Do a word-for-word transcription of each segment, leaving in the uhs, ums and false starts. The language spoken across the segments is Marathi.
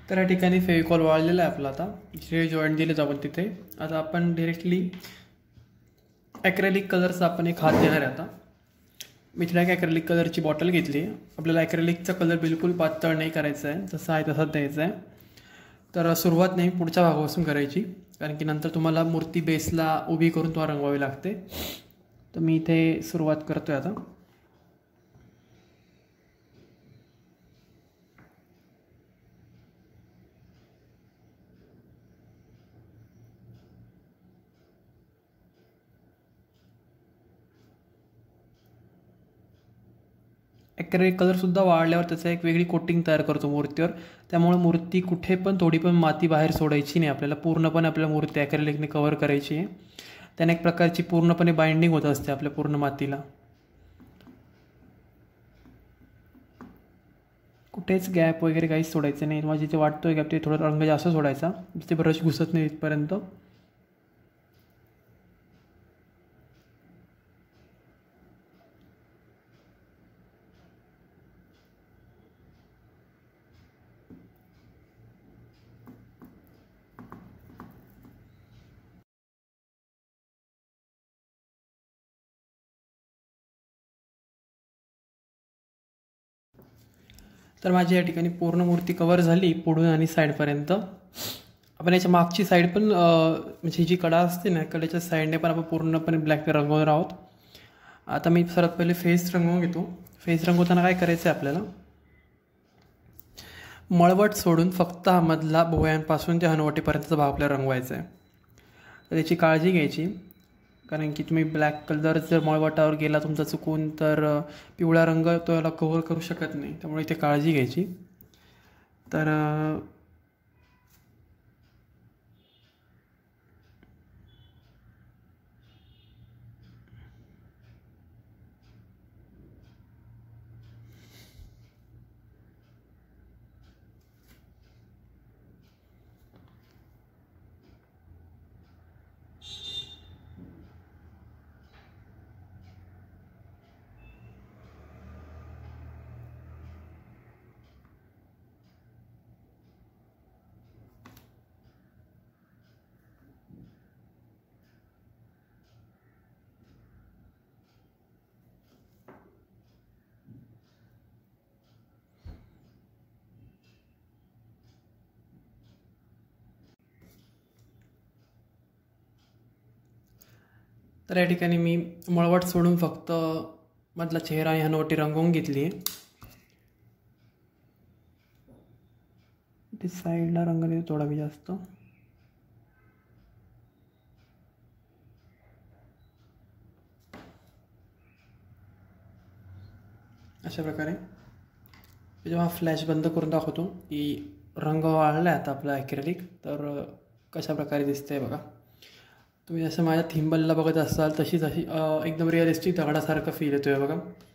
तर या ठिकाणी फेविकॉल वाळलेला आहे आपला. आता जे जॉईंट दिलेत आपण तिथे. आता आपण डिरेक्टली ॲक्रेलिक कलरचा आपण एक हात देणार आहे. आता मी तिला एक ॲक्रेलिक कलरची बॉटल घेतली. आपल्याला ॲक्रेलिकचा कलर बिलकुल पातळ नाही करायचा आहे, जसा आहे तसाच द्यायचा आहे. तर सुरुवात नाही पुढच्या भागापासून करायची, कारण की नंतर तुम्हाला मूर्ती बेसला उभी करून तुम्हाला रंगवावी लागते. तर मी इथे सुरुवात करतो आहे आता. ॲक्रेलिक कलरसुद्धा वाळल्यावर त्याचा एक वेगळी कोटिंग तयार करतो मूर्तीवर. त्यामुळे मूर्ती कुठे पण थोडी पण माती बाहेर सोडायची नाही. आपल्याला पूर्णपणे आपल्याला मूर्ती ॲक्रेलिकने कव्हर करायची आहे. त्याने एक प्रकारची पूर्णपणे बाइंडिंग होत असते आपल्या पूर्ण मातीला. कुठेच गॅप वगैरे काहीच सोडायचं नाही. तुम्हाला जिथे वाटतोय गॅप ते थोडा रंग जास्त सोडायचा, जिथे ब्रश घुसत नाही तिथपर्यंत. तर माझी या ठिकाणी पूर्ण मूर्ती कवर झाली पुढून आणि साईडपर्यंत. आपण याच्या मागची साईड पण म्हणजे जी कडा असते ना, कडेच्या साईडने पण आपण पूर्णपणे ब्लॅक रंगवणार आहोत. आता मी सर्वात पहिले फेस रंगवून घेतो. फेस रंगवताना काय करायचं आहे आपल्याला, मळवट सोडून फक्त हा मधला भुवयांपासून ते हनवटीपर्यंतचा भाग आपल्याला रंगवायचा आहे. तर त्याची काळजी घ्यायची, कारण की तुम्ही ब्लॅक कलर जर मळवटावर गेला तुमचा चुकून तर पिवळा रंग तो याला कव्हर करू शकत नाही. त्यामुळे इथे काळजी घ्यायची. तर तर या ठिकाणी मी मळवट सोडून फक्त मधला चेहरा आणि हनवटी रंगवून घेतली आहे. ते साईडला रंग देतो थोडा मी जास्त. अशा प्रकारे जेव्हा फ्लॅश बंद करून दाखवतो की रंग वाळला आहे आता आपला ॲक्रेलिक, तर कशा प्रकारे दिसतंय बघा. तुम्ही जसं माझ्या थिंबलला बघत असाल तशीच अशी एकदम रिअलिस्टिक दगडासारखं फील येतोय बघा.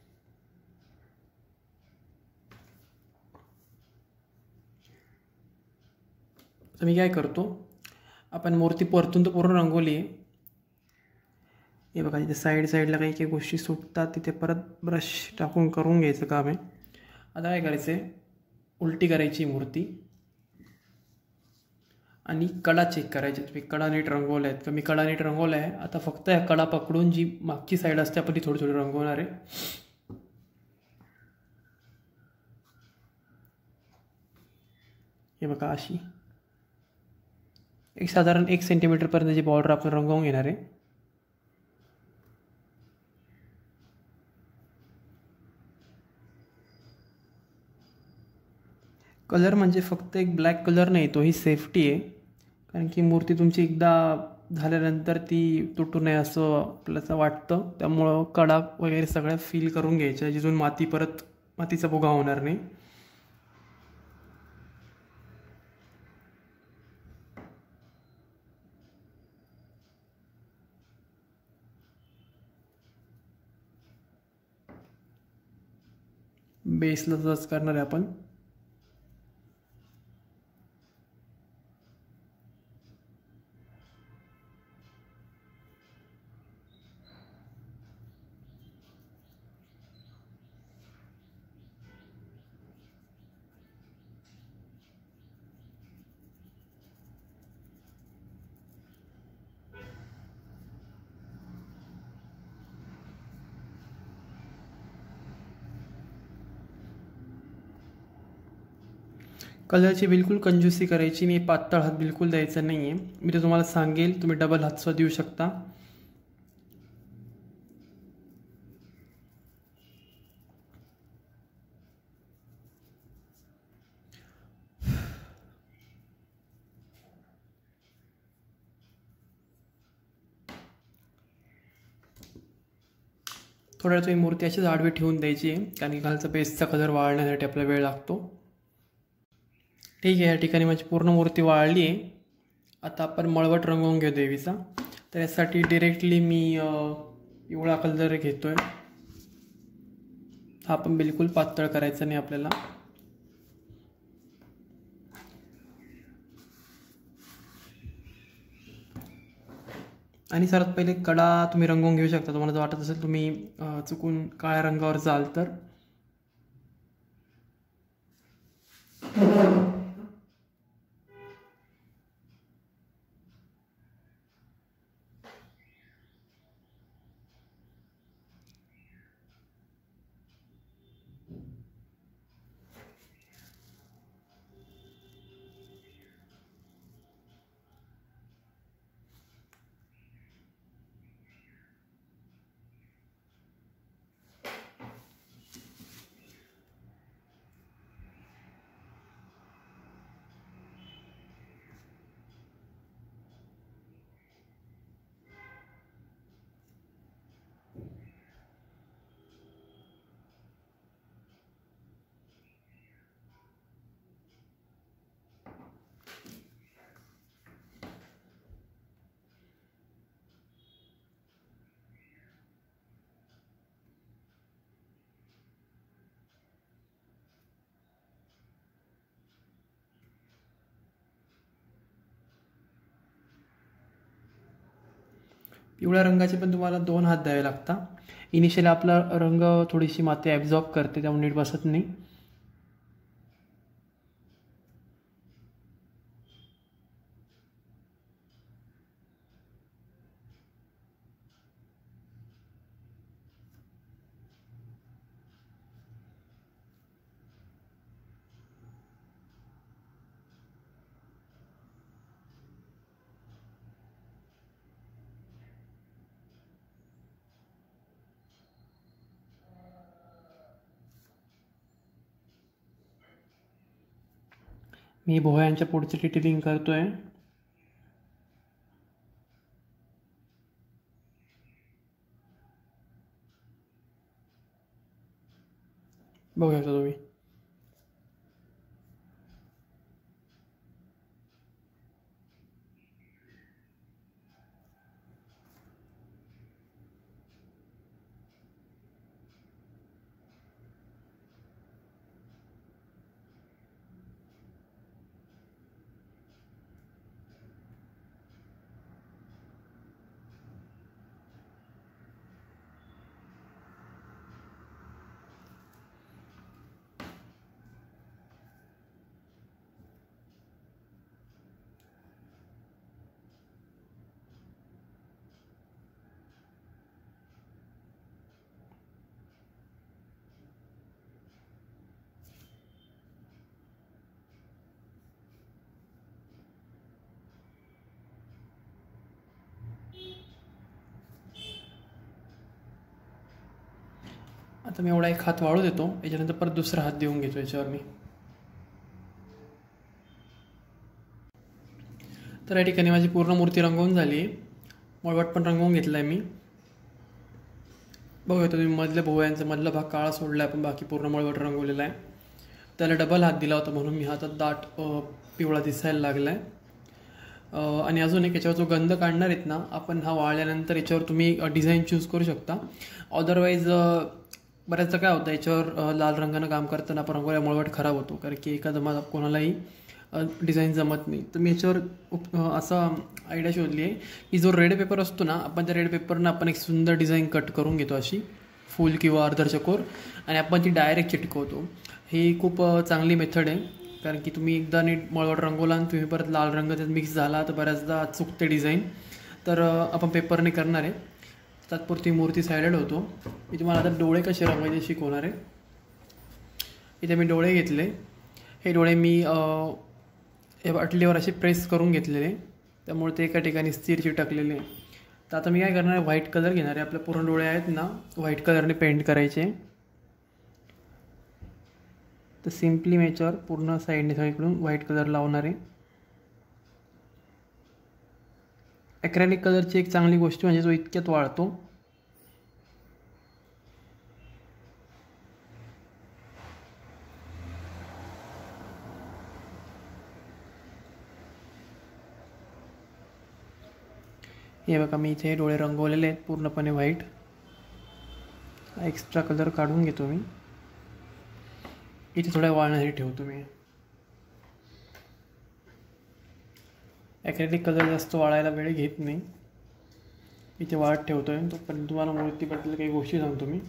तर मी काय करतो, आपण मूर्ती परतून तर पूर्ण रंगवली आहे. हे बघा इथे साईड साईडला काही काही गोष्टी सुटतात, तिथे परत ब्रश टाकून करून घ्यायचं काम आहे. आता काय करायचं आहे, उलटी करायची मूर्ती आणि कडा चेक करायची. तुम्ही कडा नीट रंगवल्या आहेत का? मी कडा नीट रंगवल्या आहे. आता फक्त ह्या कडा पकडून जी मागची साईड असते आपण ती थोडी थोडी रंगवणार आहे. हे बघा अशी एक साधारण एक सेंटीमीटरपर्यंतची बॉर्डर आपण रंगवून घेणार आहे. कलर म्हणजे फक्त एक ब्लॅक कलर नाही, तोही सेफ्टी आहे. कारण की मूर्ती तुमची एकदा झाल्यानंतर ती तुटू नये असं आपल्याला वाटतं. त्यामुळं कडा वगैरे सगळ्या फील करून घ्यायच्या, जिथून माती परत मातीचा भुगा होणार नाही. बेसला तसंच करणार आहे आपण. कलरची बिलकुल कंजूसी करायची नाही, पातळ हात बिलकुल द्यायचा नाही आहे. मी ते तुम्हाला सांगेल, तुम्ही डबल हातसुद्धा देऊ शकता. थोड्या वेळ तुम्ही मूर्ती अशीच आडवी ठेवून द्यायची आहे, कारण की खालचा बेसचा कलर वाळण्यासाठी आपला वेळ लागतो. ठीक आहे, या ठिकाणी माझी पूर्ण मूर्ती वाळली आहे. आता आपण मळवट रंगवून घेऊ देवीचा. तर यासाठी डिरेक्टली मी पिवळा कलर घेतो आहे. हा पण बिलकुल पातळ करायचा नाही आपल्याला. आणि सर्वात पहिले कडा तुम्ही रंगवून घेऊ शकता. तुम्हाला जर वाटत असेल तुम्ही चुकून काळ्या रंगावर जाल तर. पिवळ्या रंगाचे पण तुम्हाला दोन हात द्यावे लागतात. इनिशियली आपला रंग थोडीशी माती ॲब्झॉर्ब करते, त्यामुळे नीट बसत नाही. मी भोयांच्या पुढची डिटेलिंग करतोय. बघू शकता तुम्ही. आता मी एवढा एक हात वाळू देतो, याच्यानंतर परत दुसरा हात देऊन घेतो याच्यावर मी. तर या ठिकाणी माझी पूर्ण मूर्ती रंगवून झाली आहे. मळवट पण रंगवून घेतला आहे मी. बघूया तुम्ही मधल्या भोवयांचा मधला भाग काळा सोडला आहे, पण बाकी पूर्ण मळवट रंगवलेला आहे. त्याला डबल हात दिला होता म्हणून मी हातात दाट पिवळा दिसायला लागला आहे. आणि अजून एक याच्यावर जो गंध काढणार आहेत ना आपण, हा वाळल्यानंतर याच्यावर तुम्ही डिझाईन चूज करू शकता. अदरवाईज बऱ्याचदा काय होतं, याच्यावर लाल रंगानं काम करताना आपण रंगवल्या मळवट खराब होतो, कारण की एखादा मला कोणालाही डिझाईन जमत नाही. तर मी याच्यावर असा आयडिया शोधली आहे की जो रेड पेपर असतो ना, आपण त्या रेड पेपरनं आपण एक सुंदर डिझाईन कट करून घेतो, अशी फुल किंवा अर्धचकोर, आणि आपण ती डायरेक्ट चिटकवतो. ही खूप चांगली मेथड आहे, कारण की तुम्ही एकदा नीट मळवट रंगवला आणि तुम्ही परत लाल रंग त्यात मिक्स झाला तर बऱ्याचदा चुकते डिझाईन. तर आपण पेपरने करणार आहे. तात्पुरती मूर्ती सायडेड होतो. मी तुम्हाला आता डोळे कसे रंगवायचे शिकवणार आहे. इथे मी डोळे घेतले. हे डोळे मी हे बाटलीवर असे प्रेस करून घेतलेले, त्यामुळे ते एका ठिकाणी स्थिर चिटकलेले. तर आता मी काय करणार आहे, व्हाईट कलर घेणार आहे. आपले पूर्ण डोळे आहेत ना व्हाईट कलरने पेंट करायचे. तर सिम्पली मी याच्यावर पूर्ण साईडने सगळीकडून व्हाईट कलर लावणार आहे. ॲक्रेलिक कलरची एक चांगली गोष्ट म्हणजे तो इतक्यात वाळतो. हे बघा मी इथे डोळे रंगवलेले आहेत पूर्णपणे व्हाईट. एक्स्ट्रा कलर काढून घेतो मी, इथे थोड्या वाळण्यासाठी ठेवतो मी. ॲक्रेलिक कलर जास्त वाळायला वेळ घेत नाही, इथे वाळत ठेवतो आहे. तोपर्यंत तुम्हाला मूर्तीबद्दल काही गोष्टी सांगतो मी.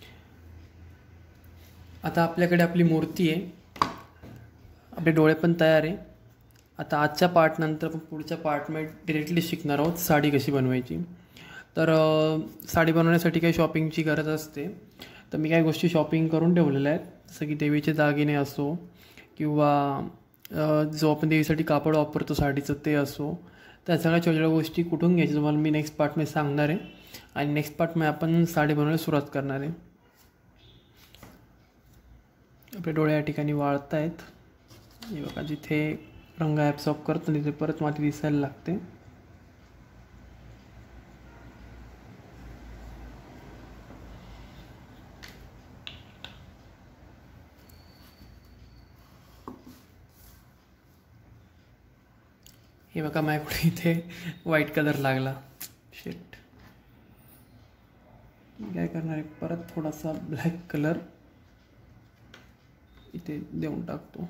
आता आपल्याकडे आपली मूर्ती आहे, आपले डोळे पण तयार आहे. आता आजच्या पार्टनंतर आपण पुढच्या पार्टमध्ये डिरेक्टली शिकणार आहोत साडी कशी बनवायची. तर साडी बनवण्यासाठी काही शॉपिंगची गरज असते. तर मी काही गोष्टी शॉपिंग करून ठेवलेल्या आहेत, जसं की देवीचे दागिने असो किंवा जो आपण देवीसाठी कापड वापरतो साडीचं ते असो. त्या सगळ्या छोट्या गोष्टी कुठून घ्यायच्या तुम्हाला मी नेक्स्ट पार्टमध्ये सांगणार आहे. आणि नेक्स्ट पार्टमध्ये आपण साडी बनवायला सुरुवात करणार आहे. आपले डोळे या ठिकाणी वाळत आहेत. हे बघा जिथे रंग ॲब्सॉर्ब करतो तिथे परत माती दिसायला लागते. हे बघा माझ्याकडे इथे व्हाईट कलर लागला. शिट, काय करणार आहे, परत थोडासा ब्लॅक कलर इथे देऊन टाकतो.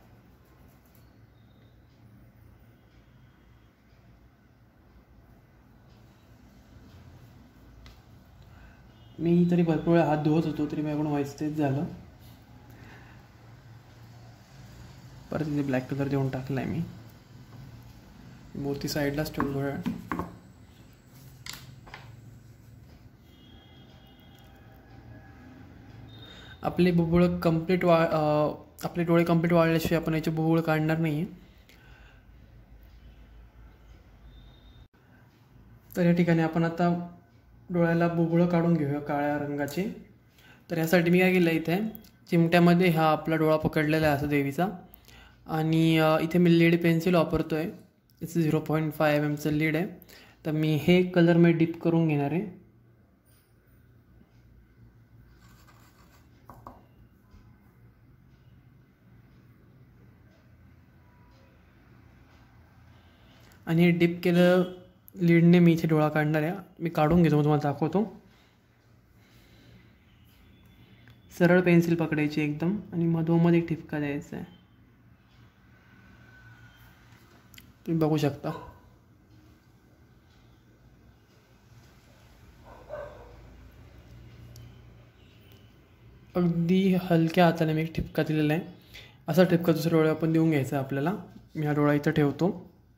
मी तरी भरपूर वेळा हात धुवत होतो तरी माझ्याकडून व्हायचं तेच झालं. परत इथे ब्लॅक कलर देऊन टाकला आहे मी. मूर्ती साईडलाच ठेवून थोड्या. आपले बुबुळ कंप्लीट वा आपले डोळे कंप्लीट वाळल्याशिवाय आपण याचे बुबुळ काढणार नाही आहे. तर या ठिकाणी आपण आता डोळ्याला बुबुळं काढून घेऊया काळ्या रंगाचे. तर यासाठी मी काय केलं, इथे चिमट्यामध्ये हा आपला डोळा पकडलेला आहे असं देवीचा. आणि इथे मी लीड पेन्सिल वापरतो आहे. It's zero point five M एमचं लीड आहे. तर मी हे कलर मी डिप करून घेणार आहे. आणि हे डिप केलं लीडने मी इथे डोळा काढणार आहे. मी काढून घेतो, तुम्हाला दाखवतो. सरळ पेन्सिल पकडायची एकदम आणि मधोमध एक ठिपका द्यायचा आहे. तुम्ही बघू शकता. अगदी हलक्या हाताने मी एक ठिपका दिलेला आहे. असा ठिपका दुसऱ्या डोळ्यावर पण देऊन घ्यायचा आहे आपल्याला. मी हा डोळा इथं ठेवतो.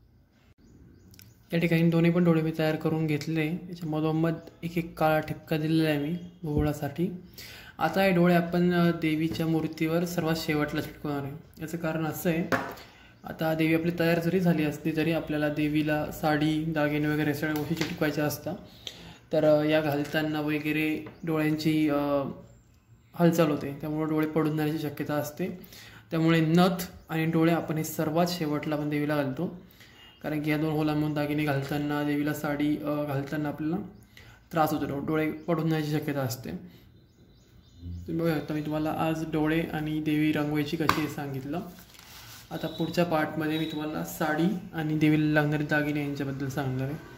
या ठिकाणी दोन्ही पण डोळे मी तयार करून घेतले. याच्या मधोमध एक एक काळा ठिपका दिलेला आहे मी बुबुळासाठी. आता हे डोळे आपण देवीच्या मूर्तीवर सर्वात शेवटला चिटकवणार आहे. याचं कारण असं आहे, आता देवी आपली तयार जरी झाली असली तरी आपल्याला देवीला साडी दागिने वगैरे सगळ्या गोष्टी चिटकवायच्या असतात. तर या घालताना वगैरे डोळ्यांची हालचाल होते, त्यामुळे डोळे पडून जाण्याची शक्यता असते. त्यामुळे नथ आणि डोळे आपण हे सर्वात शेवटला आपण देवीला घालतो. कारण की या दोन होलांमधून दागिने घालताना देवीला साडी घालताना आपल्याला त्रास होतो, डोळे पडून जाण्याची शक्यता असते. तुम्ही बघू शकता मी तुम्हाला आज डोळे आणि देवी रंगवायची कशी हे सांगितलं. आता पुढच्या पार्टमध्ये मी तुम्हाला साडी आणि देवीला लागणारे दागिने यांच्याबद्दल सांगणार आहे.